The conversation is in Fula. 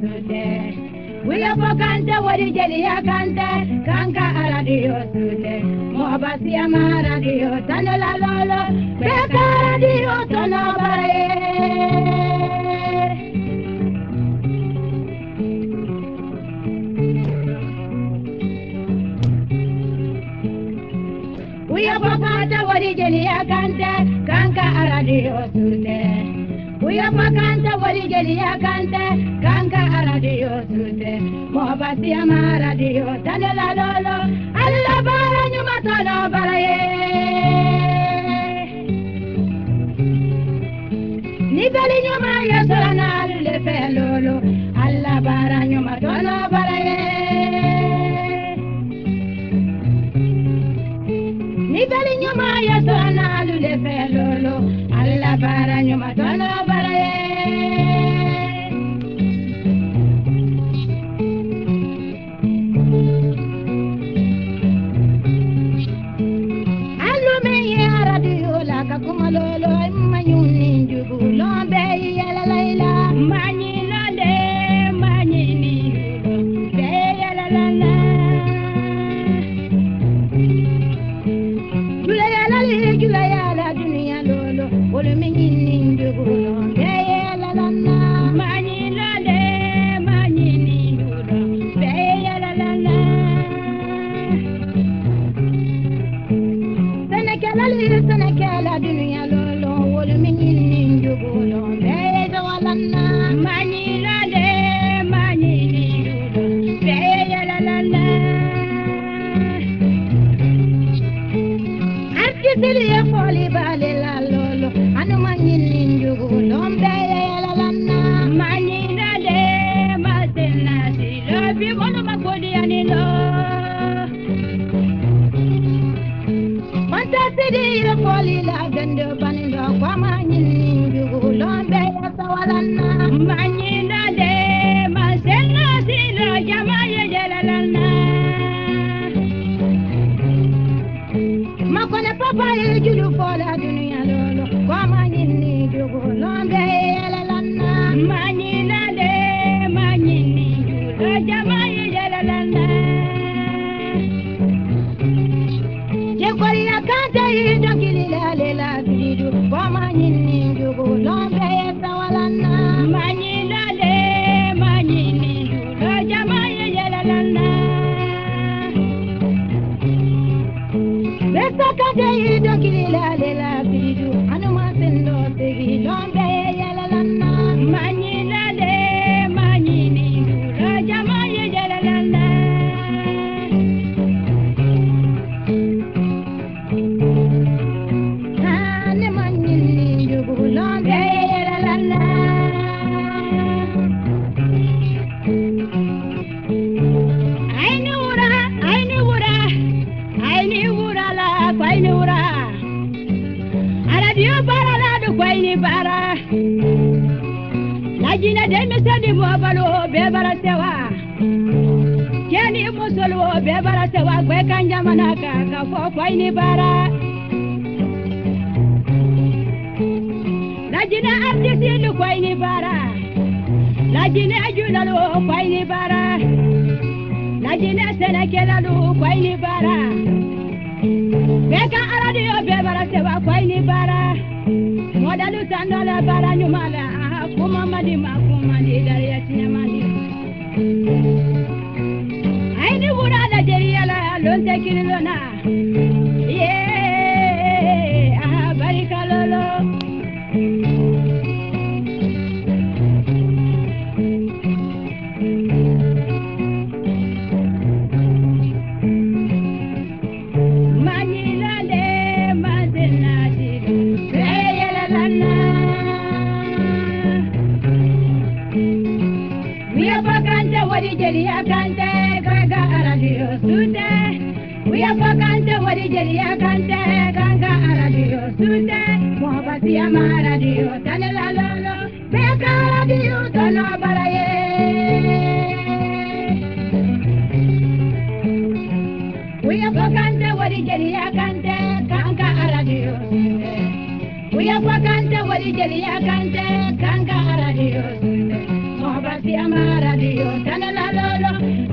sute. We are for Kanta, what is Jelia Kanta, Kanka Radio sute. Mobasia Radio, Tanala Lolo, Beka Radio, Tanabae. We are for Kanta, what is Jelia Kanta, Kanka Radio sute. We are for Kanta, what is Jelia Kanta, Kanka Radio sute. Mobasia Radio, Tanala Lolo, Allah Baranu Matana Baraye. Nibali Maya Solana Le Pelolo, Allah Baranu Matana Baraye. Nibali Maya Solana Le Pelolo, Allah Baranu Matana Baraye. We are for Kanta, what is Jelia Kanta, Kanka Radio. Siama radio, tanala lolo,